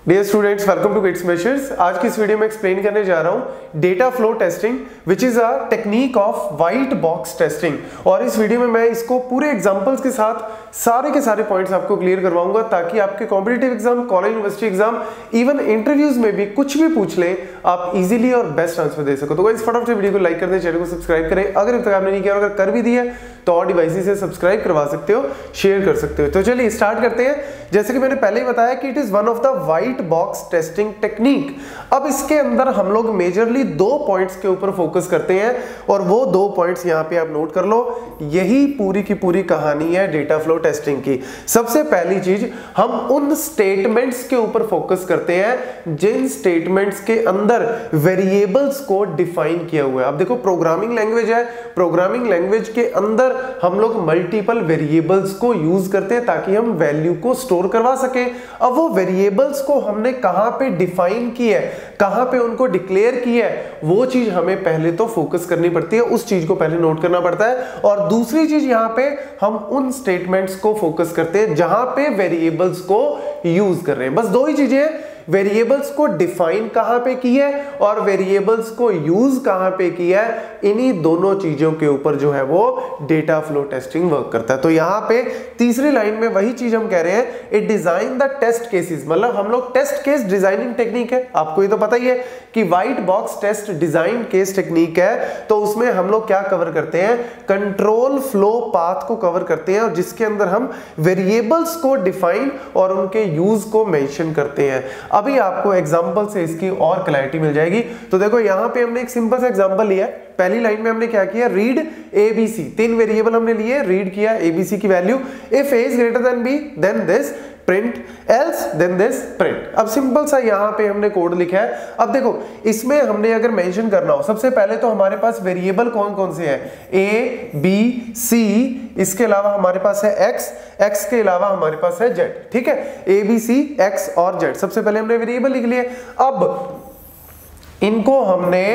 Dear students, welcome to kids measures. आज की इस वीडियो में एक्सप्लेन करने जा रहा हूं data flow testing which is a technique of white box testing. और इस वीडियो में मैं इसको पूरे एग्जांपल्स के साथ सारे के सारे पॉइंट्स आपको क्लियर करवाऊंगा ताकि आपके competitive exam, college university exam, even interviews में भी कुछ भी पूछ ले आप इजीली और बेस्ट आंसर दे सको। तो गाइस फटाफट वीडियो को लाइक कर दें, चैनल को सब्सक्राइब करें अगर अब तक आपने नहीं किया, अगर कर भी दिया तो और डिवाइसेस से सब्सक्राइब करवा सकते हो, शेयर कर सकते हो। तो चलिए स्टार्ट करते हैं। जैसे कि मैंने पहले ही बताया कि it is one of the white box testing technique. अब इसके अंदर हम लोग मेजरली दो पॉइंट्स के ऊपर फोकस करते हैं और वो दो पॉइंट्स यहां पे आप नोट कर लो। यही पूरी की पूरी कहानी है डेटा फ्लो टेस्टिंग की। सबसे पहली चीज, हम उन स्टेटमेंट्स के ऊपर फोकस करते हैं जिन स्टेटमेंट्स के अंदर वेरिएबल्स को डिफाइन किया हुआ है। अब देखो प्रोग्रामिंग लैंग्वेज है, प्रोग्रामिंग लैंग्वेज के अंदर हम लोग मल्टीपल वेरिएबल्स को यूज करते हैं ताकि हम वैल्यू को स्टोर करवा सके। अब वो वेरिएबल्स को हमने कहां पे डिफाइन की है, कहां पे उनको डिक्लेयर किया है, वो चीज हमें पहले तो फोकस करनी पड़ती है, उस चीज को पहले नोट करना पड़ता है। और दूसरी चीज यहां पे हम उन स्टेटमेंट्स को फोकस करते हैं जहां पे वेरिएबल्स को यूज कर रहे हैं। बस दो ही चीजें हैं, वेरिएबल्स को डिफाइन कहां पे किया है और वेरिएबल्स को यूज कहां पे किया है। इन्हीं दोनों चीजों के ऊपर जो है वो डेटा फ्लो टेस्टिंग वर्क करता है। तो यहां पे तीसरी लाइन में वही चीज हम कह रहे हैं, it design the test cases, मतलब हम लोग टेस्ट केस डिजाइनिंग टेक्निक है। आपको ये तो पता ही है कि white box test design case technique है। तो उसमें हम लोग क्या कवर करते हैं, कंट्रोल फ्लो पाथ को कवर करते हैं और जिसके अंदर हम वेरिएबल्स को डिफाइन और उनके यूज को मेंशन करते हैं। अभी आपको एग्जांपल से इसकी और क्लैरिटी मिल जाएगी। तो देखो यहां पे हमने एक सिंपल सा एग्जांपल लिया है। पहली लाइन में हमने क्या किया, रीड एबीसी, तीन वेरिएबल हमने लिए, रीड किया एबीसी की value, if A is greater than B then this print, else then this print. अब सिंपल सा यहां पे हमने कोड लिखा है। अब देखो इसमें हमने अगर मेंशन करना हो, सबसे पहले तो हमारे पास वेरिएबल कौन कौन से हैं, ए बी सी, इसके अलावा हमारे पास है एक्स, एक्स के अलावा हमारे पास है जेड। ठीक है, ए बी सी एक्स और जेड, सबसे पहले हमने वेरिएबल लिख लिए। अब इनको हमने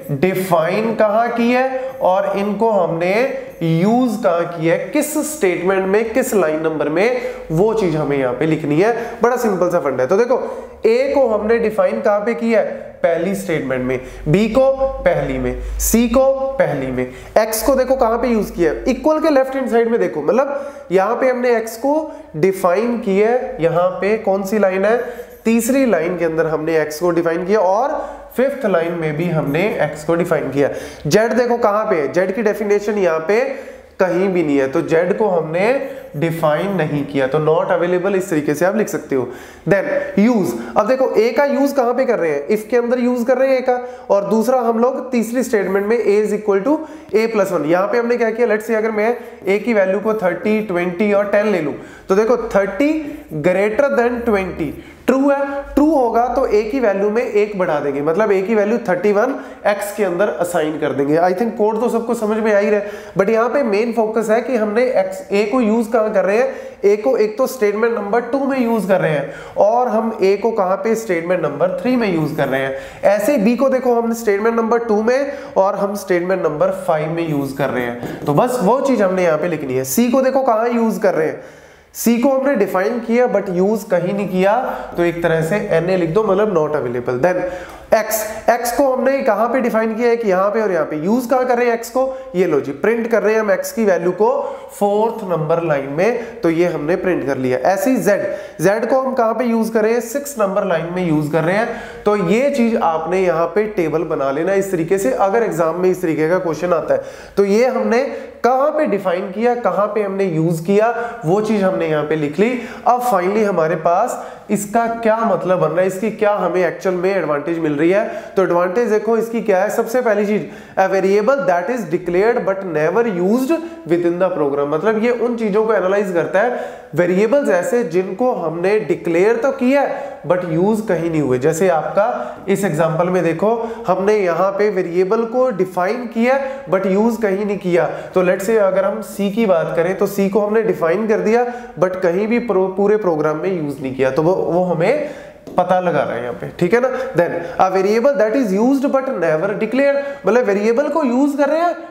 डिफाइन कहां किया है और इनको हमने यूज कहां किया है, किस स्टेटमेंट में, किस लाइन नंबर में, वो चीज हमें यहां पे लिखनी है। बड़ा सिंपल सा फंडा है। तो देखो ए को हमने डिफाइन कहां पे किया है, पहली स्टेटमेंट में, बी को पहली में, सी को पहली में, एक्स को देखो कहां पे यूज किया है, इक्वल के लेफ्ट हैंड साइड में देखो, मतलब यहां पे हमने एक्स को डिफाइन किया है। यहां पे कौन सी लाइन है, तीसरी लाइन के अंदर हमने एक्स को डिफाइन किया और फिफ्थ लाइन में भी हमने एक्स को डिफाइन किया। जेड देखो कहां पे है, जेड की डेफिनेशन यहां पे कहीं भी नहीं है, तो जेड को हमने डिफाइन नहीं किया, तो नॉट अवेलेबल इस तरीके से आप लिख सकते हो। देन यूज, अब देखो ए का यूज कहां पे कर रहे हैं, इफ के अंदर यूज कर रहे हैं ए का, और दूसरा हम लोग तीसरी स्टेटमेंट में A is equal to A plus 1। यहां पे हमने क्या किया, लेट्स से अगर मैं ए की वैल्यू को 30, 20 और 10 ले लूं, तो देखो 30 ग्रेटर देन 20 ट्रू है, ट्रू होगा तो ए की वैल्यू में एक बढ़ा देंगे, मतलब ए की वैल्यू 31 एक्स के अंदर असाइन कर देंगे। आई थिंक कोड तो सबको समझ में आ ही रहा है, बट यहाँ पे मेन फोकस है कि हमने एक्स ए को यूज कहां कर रहे हैं, ए को एक तो स्टेटमेंट नंबर 2 में यूज कर रहे हैं और हम ए को कहां पे, स्टेटमेंट नंबर 3 में यूज कर रहे हैं। ऐसे बी को देखो हमने स्टेटमेंट नंबर 2 में और हम स्टेटमेंट नंबर 5 में यूज कर रहे हैं। तो बस वो चीज हमने यहाँ पे लिखनी है। सी को देखो कहां यूज कर रहे हैं, सी को हमने डिफाइन किया बट यूज कहीं नहीं किया, तो एक तरह से NA लिख दो, मतलब not available. Then X, X को हमने कहां पे डिफाइन किया है कि यहां पे और यहां पे, यूज कहां कर रहे हैं एक्स को, ये लो जी, प्रिंट कर रहे हैं हम एक्स की वैल्यू को 4th नंबर लाइन में, तो ये हमने प्रिंट कर लिया। ऐसे ही जेड, जेड को हम कहां पे यूज कर रहे हैं, 6th नंबर लाइन में यूज कर रहे हैं। तो ये चीज आपने यहां पे टेबल बना लेना इस तरीके से, अगर एग्जाम में इस तरीके का क्वेश्चन आता है तो ये हमने कहां पे डिफाइन किया, कहां पे हमने यूज किया, वो चीज हमने यहां पे लिख ली। अब फाइनली हमारे पास इसका क्या मतलब बन रहा है, इसकी क्या हमें एक्चुअल में एडवांटेज मिल रही है। तो एडवांटेज देखो इसकी क्या है, सबसे पहली चीज, a variable that is declared but never used within the program, मतलब ये उन चीजों को एनालाइज करता है, वेरिएबल्स ऐसे जिनको हमने डिक्लेयर तो किया बट यूज कहीं नहीं हुए। जैसे आपका इस एग्जांपल में देखो, हमने यहाँ पे वेरिएबल को डिफाइन किया बट यूज कहीं नहीं किया। तो लेट्स से अगर हम सी की बात करें तो सी को हमने डिफाइन कर दिया बट कहीं भी पूरे प्रोग्राम में यूज नहीं किया, तो वो हमें पता लगा रहा है यहाँ पे, ठीक है ना। Then a variable that is used but never declared, मतलब वेरिएबल को यूज कर रहे हैं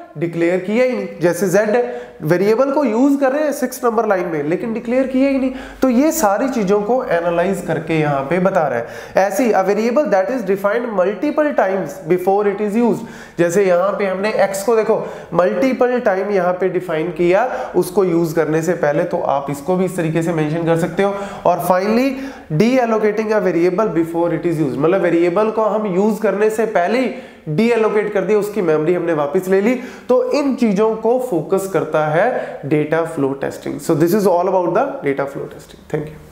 डिक्लेयर किया ही नहीं। जैसे z वेरिएबल को यूज कर रहे हैं 6 नंबर लाइन में, लेकिन डिक्लेयर किया ही नहीं। तो ये सारी चीजों को एनालाइज करके यहाँ पे बता रहा है। ऐसी a variable that is defined multiple times before it is used, जैसे यहाँ पे हमने x को देखो मल्टीपल टाइम यहाँ पे डिफाइन किया उसको यूज करने से पहले, तो आप इसको भी इस तरीके से मेंशन कर सकते हो। और finally deallocating a variable before it is used, मतलब वेरिएबल को हम यूज करने से पहले ही डी एलोकेट कर दिया, उसकी मेमोरी हमने वापस ले ली। तो इन चीजों को फोकस करता है data flow testing. So this is all about the data flow testing. Thank you.